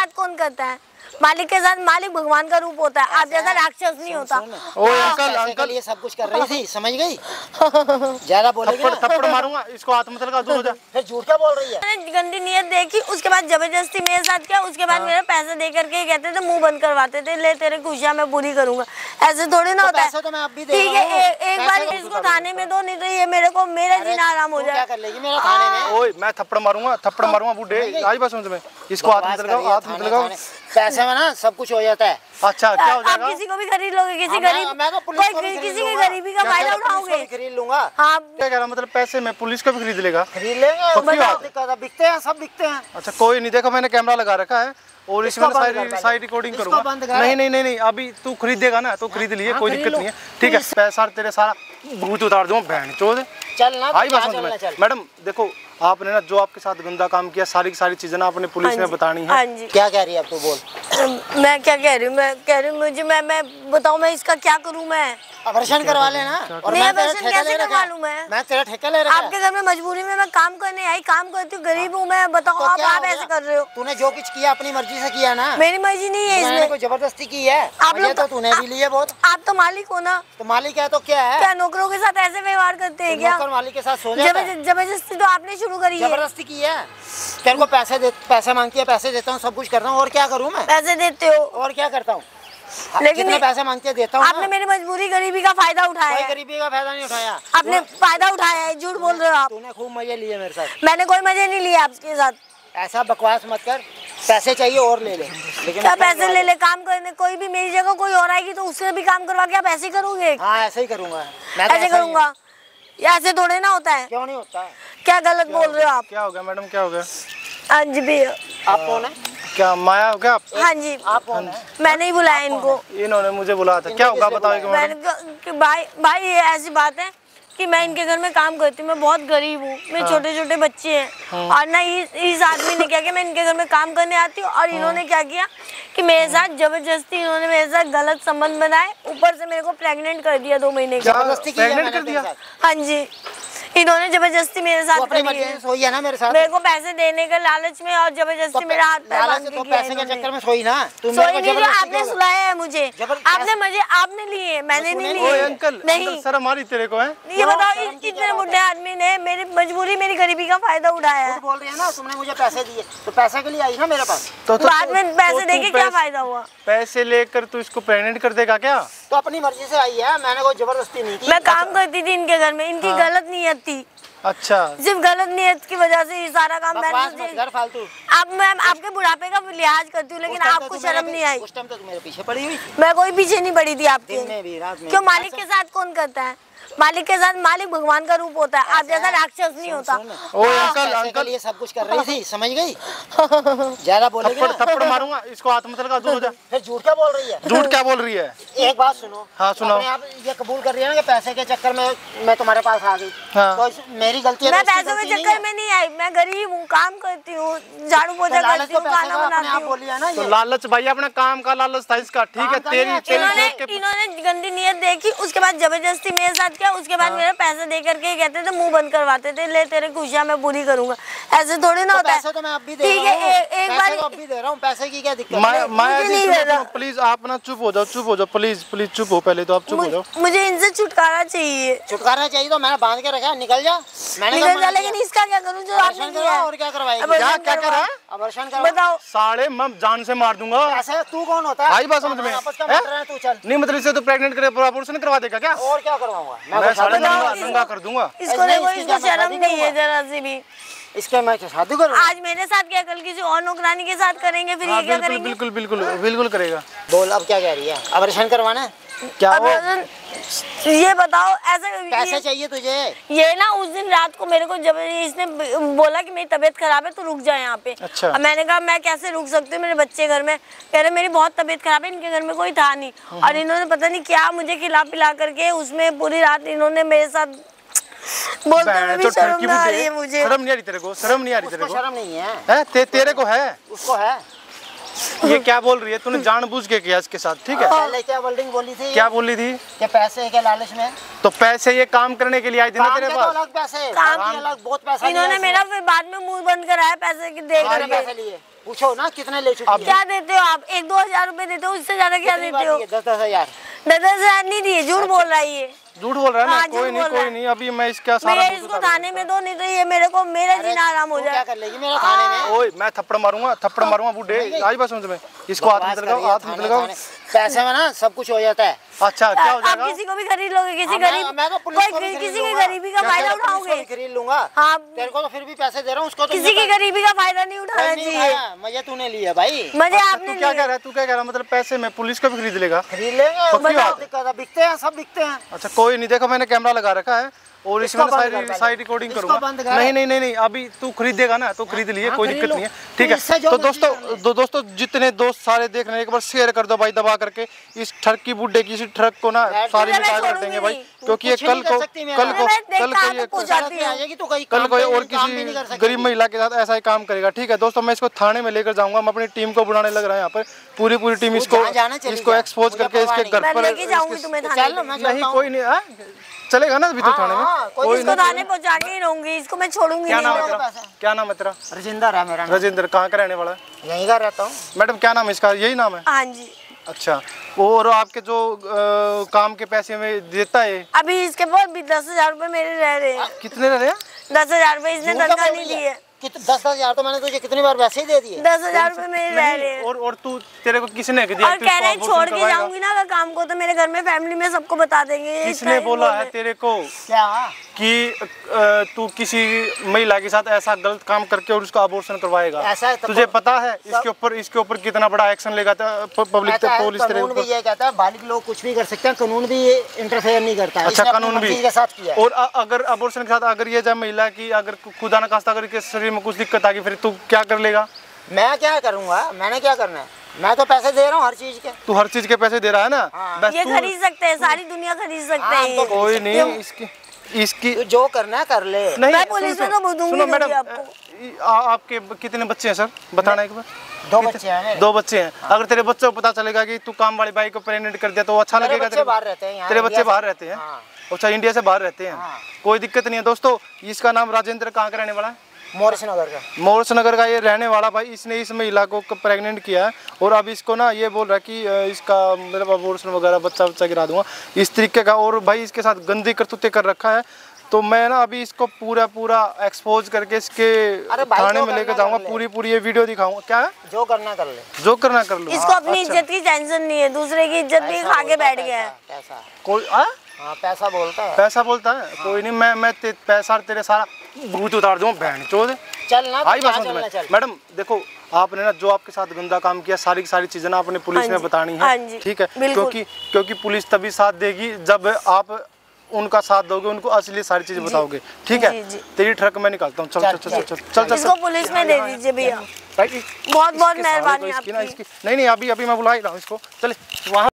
साथ कौन करता है? मालिक के साथ मालिक भगवान का रूप होता है। आप जैसा राक्षस नहीं होता। ओ अंकल ये सब कुछ कर रही थी, समझ गई? ज्यादा बोलेगी ना थप्पड़ मारूंगा, इसको हाथ मत लगा, दूर हो जा। फिर झूठ क्या बोल रही है? मैंने गंदी नीयत देखी, उसके बाद जबरदस्ती मेरे साथ किया, उसके बाद मेरे पैसे दे करके कहते थे, मुंह बंद करवाते थे, ले तेरे खुशियां मैं पूरी करूंगा। ऐसे थोड़ी ना होता है। तो मैं अब भी दे ठीक है, एक बार इसको थाने में दो, नहीं तो ये मेरे को मेरा जीना आराम हो जाए। क्या कर लेगी मेरा थाने में? ओए मैं थप्पड़ मारूंगा बूढ़े, आई बात समझ में। इसको हाथ मत लगाओ, हाथ मत लगाओ। पैसे में ना सब कुछ हो जाता है। अच्छा क्या हो जाएगा? आप किसी को भी खरीद लोगे, किसी किसी की गरीबी का फायदा उठाओगे? खरीद लूंगा। हाँ, क्या कह रहा मतलब पैसे में पुलिस को भी खरीद लेगा? खरीद लेंगे, बिकते हैं, सब बिकते हैं। अच्छा कोई नहीं, देखो मैंने कैमरा लगा रखा है और इसमें सारी रिकॉर्डिंग करूंगा। नहीं अभी तू खरीदेगा ना तो खरीद लिए, कोई दिक्कत नहीं है। ठीक है, पैसा तेरे सारा भूत उतार दूंगा बहन चोद। चल ना, आई बात समझ में। मैडम देखो, आपने ना जो आपके साथ गंदा काम किया, सारी की सारी चीजें ना आपने पुलिस में बतानी है। हाँ जी। क्या कह रही है अब तू बोल। मैं क्या कह रही हूँ, मैं कह रही हूँ मुझे मैं बताऊँ मैं इसका क्या करूँ? मैं ऑपरेशन करवा लेना। और मैं ऑपरेशन कैसे करवा लूँ? मैं तेरा ठेका ले रखा है। आपके घर में मजबूरी में मैं काम करने आई, काम करती हूँ, गरीब हूँ मैं। बताओ आप ऐसे कर रहे हो? तूने जो कुछ किया अपनी मर्जी से किया ना। मेरी मर्जी नहीं है इसमें, कोई जबरदस्ती की है। आप लोग तो तूने भी लिया बहुत। आप तो मालिक हो ना। तो मालिक है तो क्या है? क्या नौकरों के साथ ऐसे व्यवहार करते हैं क्या? मालिक के साथ सो जाता है। जबरदस्ती तो आपने शुरू करी है। जबरदस्ती की है। तेरे को पैसे मांगती है, पैसे देता हूँ, सब कुछ कर रहा हूँ, और क्या करूँ मैं? पैसे देते हो और क्या करता हूँ? लेकिन पैसे मांगते हैं देता हूँ। आपने मेरी मजबूरी गरीबी का फायदा उठाया है। गरीबी का फायदा नहीं उठाया, आपने फायदा उठाया है। झूठ बोल रहे हो आप। तूने खूब मजे लिए मेरे साथ। मैंने कोई मजे नहीं लिए आपके साथ। ऐसा बकवास मत कर। पैसे चाहिए और ले ले। लेकिन क्या पैसे ले ले? काम करने कोई भी मेरी जगह कोई और आएगी तो उससे भी काम करवा के आप ऐसे ही करोगे? हाँ ऐसे ही करूँगा, ऐसे करूँगा। ऐसे थोड़े ना होता है। क्यों नहीं होता है? क्या गलत बोल रहे हो आप? क्या हो गया मैडम, क्या हो गया? हाँ जी भैया। आप कौन है? क्या माया हो क्या आप? हाँ जी। आप कौन है? मैंने ही बुलाया इनको। इन्होंने मुझे बुलाया था। क्या होगा बताओ? भाई ये ऐसी बात है कि मैं इनके घर में काम करती हूँ, मैं बहुत गरीब हूँ, मेरे छोटे छोटे बच्चे हैं। और ना इस आदमी ने क्या किया, मैं इनके घर में काम करने आती हूँ और इन्होंने क्या किया कि मेरे साथ जबरदस्ती इन्होंने मेरे साथ गलत संबंध बनाए, ऊपर से मेरे को प्रेग्नेंट कर दिया 2 महीने की। जबरदस्ती कर दिया? हाँ जी, इन्होंने जबरदस्ती मेरे साथ करी है। सोई है ना मेरे साथ? मेरे को पैसे देने के लालच में और जबरदस्ती मेरा हाथ पैर बांध के तो पैसे के चक्कर में सोई ना? सोई नहीं, आपने सुलाया है मुझे। आपने लिए, मैंने नहीं लिए। अंकल नहीं, शर्म आ रही तेरे को है? ये बताओ, इतने बुढ़े आदमी ने मेरी मजबूरी, मेरी गरीबी का फायदा उठाया है। बोल रही है ना, तुमने मुझे पैसे दिए तो पैसे के लिए आई ना मेरे पास। तो बाद में पैसे देके क्या फायदा हुआ? पैसे लेकर तू इसको प्रेग्नेंट कर देगा क्या? तो अपनी मर्जी से आई है, मैंने कोई जबरदस्ती नहीं की। मैं काम करती थी इनके घर में, इनकी गलत नीयत थी। अच्छा, सिर्फ गलत नियत की वजह से ये सारा काम मैंने। फालतू। अब मैं आपके बुढ़ापे का लिहाज करती हूँ, लेकिन आपको शर्म नहीं आई। उस टाइम तो मेरे पीछे पड़ी हुई। मैं कोई पीछे नहीं पड़ी थी आपके। दिन में भी, रात में। क्यों? मालिक के साथ कौन करता है? मालिक के साथ मालिक भगवान का रूप होता है। आप जैसा राक्षस नहीं होता। ओ अंकल ये सब कुछ कर रही थी, समझ गई? ज्यादा बोलेगी ना, थप्पड़ मारूंगा, इसको हाथ मत लगा, दूर हो जा। फिर झूठ क्या बोल रही है? झूठ क्या बोल रही है? एक बात सुनो। हाँ सुनो। आप ये कबूल कर रही है ना कि पैसे के चक्कर में मैं तुम्हारे पास आ गई। हाँ। तो मेरी गलती है? मैं पैसों के चक्कर में नहीं आई, मैं गरीब हूँ, काम करती हूँ, झाड़ू पोछा करती हूँ, खाना बनाती हूँ। तो लालच भाई अपने काम का लालच था इसका। ठीक है, तेरी इन्होंने गंदी नीयत देखी, उसके बाद जबरदस्ती मेरे साथ किया, उसके बाद मेरे पैसे दे करके कहते थे, मुंह बंद करवाते थे, ले तेरे खुशियां मैं पूरी करूंगा। ऐसे थोड़ी ना होता है। पैसे तो मैं अब भी दे रहा हूं। ठीक है, एक बार अब भी दे रहा हूं। पैसे की क्या दिक्कत है? मैं प्लीज आप ना चुप हो जाओ, प्लीज चुप हो। पहले तो आप चुप हो जाओ। मुझे इनसे छुटकारा चाहिए। छुटकारा चाहिए तो मैंने बांध के रखा, निकल जा। निकल जा, लेकिन इसका क्या करूं जो आपने किया? और क्या करवाएगी? क्या कर रहा है? अबॉर्शन करवा। बताओ। साले मैं जान से मार दूंगा। ऐसे तू कौन होता है? आई बात समझ में? तू चल। नहीं मतलब इससे तो प्रेग्नेंट करे अबॉर्शन करवा देगा क्या? और क्या करवाऊंगा मैं? साले नंगा कर दूंगा। इसको शर्म नहीं है जरा सी भी? इसके मैं शादी करूं? आज मेरे साथ क्या, कल किसी और नौकरानी के साथ करेंगे, फिर ये क्या करेंगे? बिल्कुल करेगा। बोल अब क्या कह रही है? ऑपरेशन करवाना है क्या? ये बताओ, ऐसा पैसे चाहिए तुझे? ये ना उस दिन रात को मेरे को जब इसने बोला कि मेरी तबीयत खराब है तो रुक जाए यहाँ पे। अच्छा। अब मैंने कहा मैं कैसे रुक सकती हूँ, मेरे बच्चे घर में। कह रहे मेरी बहुत तबीयत खराब है, इनके घर में कोई था नहीं। और इन्होंने पता नहीं क्या मुझे खिला पिला करके उसमें पूरी रात इन्होंने मेरे साथ बोलते हुए भी शर्म आ रही है मुझे। शर्म नहीं आ रही तेरे को? शर्म नहीं आ रही तेरे को? शर्म नहीं है? तेरे को है? उसको है। ये क्या बोल रही है? तूने जानबूझ के किया इसके साथ, ठीक है? पहले क्या वर्डिंग बोली थी? क्या बोली थी? कि पैसे के लालच में। तो पैसे ये काम करने के लिए आई थी ना तेरे पास? अलग पैसे, काम अलग, बहुत पैसा। इन्होंने मेरा फिर बाद में मुंह बंद कराया पैसे दे करके। पैसे लिए पूछो ना कितने ले चुकी है। क्या देते हो आप? 1-2 हजार रुपए देते हो, उससे ज्यादा क्या देते हो? 10-10 हजार। 10-10 हजार नहीं दिए, झूठ बोल रहा है ये। झूठ बोल रहा है ना? हाँ, कोई झूठ बोल रहा नहीं, है। कोई नहीं, अभी मैं इसका सारा मैं कुछ इसको उतार थाने में दो, नहीं तो ये मेरे को मेरा जीना आराम हो तू जाए। क्या कर लेगी मेरे थाने में? ओए मैं थप्पड़ मारूंगा बूढ़े, आई बात समझ में। इसको हाथ मत लगाओ, हाथ मत लगाओ। पैसे में ना सब कुछ हो जाता है। अच्छा क्या हो आप जाएगा? किसी को भी खरीद लोगे, किसी हाँ, गरीब मैं तो पुलिस को भी कोई खरीद किसी की लूंगा। गरीबी का फायदा पुलिस को उठाओगे? भी खरीद लूंगा। हाँ, तेरे को तो फिर भी पैसे दे रहा हूँ, उसको तो किसी की गरीबी का फायदा नहीं उठाना चाहिए। मजे तूने लिया भाई। मजे अच्छा, आपने तू क्या कह लिए। रहा है? तू क्या कह रहा है? मतलब पैसे में पुलिस को भी खरीद लेगा? खरीद लेंगे, पक्की बात है। दिक्कत है, बिकते हैं, सब बिकते हैं। अच्छा कोई नहीं, देखो मैंने कैमरा लगा रखा है और इसमें इसको बंद कर सारी रिकॉर्डिंग इसको करूंगा। बंद कर। नहीं, अभी तू खरीदेगा ना तो खरीद लिए, हाँ, कोई खरीद दिक्कत लो। नहीं है, ठीक है। इससे जो तो मर्जी दोस्तों जितने दोस्त सारे देख रहे हैं, एक बार शेयर कर दो भाई दबा करके। इस ट्रक की बुड्ढे की, इसी ट्रक को ना सारी मैं निकाल कर छोड़ूंगी देंगे भाई, नहीं। क्योंकि ये कुछ नहीं कर सकती मेरा। मैं देखता तो पूछ जाती हूँ। कल कोई और किसी गरीब महिला के साथ ऐसा ही काम करेगा, ठीक है दोस्तों। मैं इसको थाने में लेकर जाऊंगा, मैं अपनी टीम को बुलाने लग रहा है यहाँ पर, पूरी टीम इसको एक्सपोज करके इसके घर मैं पर। लेके जाऊंगी तुम्हें थाने पे। नहीं कोई नहीं, चलेगा ना अभी तो थाने में। कोई इसको थाने पहुंचा के ही रहूंगी, इसको मैं छोड़ूंगी क्या नाम नहीं। है तेरा? क्या नाम है तेरा? राजेंद्र है मेरा नाम। राजेंद्र, कहाँ का रहने वाला है? यहीं का रहता हूँ। मैडम क्या नाम है इसका? यही नाम है? हाँ जी। अच्छा, और आपके जो काम के पैसे में देता है? अभी इसके पास भी 10 हजार रुपए मेरे रह रहे हैं। कितने रह रहे हैं? 10 हजार रुपए इसने तनख्वाह नहीं दी है। 10 हजार तो मैंने तुझे कितनी बार वैसे ही दे दिए। 10 हजार रुपए मेरे रह रहे हैं। और तू, तेरे को किसने दिया? और कह रहे हैं छोड़ के जाऊंगी ना अगर काम को, तो मेरे घर में फैमिली में सबको बता देंगे। किसने बोला है तेरे को क्या कि तू किसी महिला के साथ ऐसा गलत काम करके और उसका अबॉर्शन करवाएगा? ऐसा है तो तुझे पता है इसके ऊपर कितना बड़ा एक्शन लेगा पब्लिक पुलिस तेरे कानून भी ऊपर? ये कहता है बालिग लोग कुछ भी कर सकते हैं, कानून भी ये इंटरफेयर नहीं करता है। अच्छा, इसने अपनी कानून भी मर्जी के साथ किया है। और अगर अबॉर्शन के साथ अगर ये जब महिला की अगर खुदा न खास्ता अगर के शरीर में कुछ दिक्कत आ गई, फिर तू क्या कर लेगा? मैं क्या करूंगा? मैंने क्या करना है? मैं तो पैसे दे रहा हूँ हर चीज के। तू हर चीज के पैसे दे रहा है ना? हाँ। बस ये तू- खरीद सकते हैं, सारी दुनिया खरीद सकते हाँ, हैं तो ये। कोई नहीं, इसकी तो जो करना है कर ले। नहीं। मैं पुलिस में तो दूंगी सुनो मैडम, आपको। आपके कितने बच्चे हैं सर? बताना एक बार। 2 बच्चे हैं मेरे। 2 बच्चे हैं। अगर तेरे बच्चों को पता चलेगा कि तू काम वाली बाई को प्रेग्नेंट कर दिया तो अच्छा मेरे लगेगा? बच्चे बाहर रहते हैं यहाँ, तेरे बच्चे इंडिया से। बाहर रहते हैं? हाँ। अच्छा, इंडिया से बाहर रहते हैं। हाँ। कोई दिक्कत नहीं है दोस्तों। इसका नाम राजेंद्र, कहाँ का रहने वाला है? मोरिस नगर का। मोर्स नगर का ये रहने वाला भाई। इसने इस महिला को प्रेग्नेंट किया है और अब इसको ना ये बोल रहा है कि इसका मेरा अबॉर्शन वगैरह बच्चा गिरा दूंगा, इस तरीके का। और भाई इसके साथ गंदी करतूतें कर रखा है। तो मैं ना अभी इसको पूरा एक्सपोज करके इसके थाने में लेकर जाऊंगा, पूरी ये वीडियो दिखाऊंगा। क्या है? जो करना कर ले। जो करना कर लो। इसको अपनी इज्जत की टेंशन नहीं है, दूसरे की इज्जत भी खा के बैठ गया है। पैसा कोई हाँ पैसा बोलता है। पैसा बोलता है? कोई नहीं, मैं पैसा तेरे सारा भूत उतार दूंगा बहन चोद। चल ना, आई बात कहाँ समझ में। चलना चल। मैडम देखो, आपने ना जो आपके साथ गंदा काम किया सारी की सारी चीजें ना अपने पुलिस हाँ में जी, बतानी हाँ है, जी, ठीक है? बिल्कुल। क्योंकि पुलिस तभी साथ देगी जब आप उनका साथ दोगे, उनको असली सारी चीजें बताओगे, ठीक है? जी। तेरी ट्रक मैं निकालता हूँ। चल इसको पुलिस में दे दीजिए भैया, बहुत मेहरबानी आपकी। नहीं, अभी मैं बुला ही रहा हूँ इसको। चले वहाँ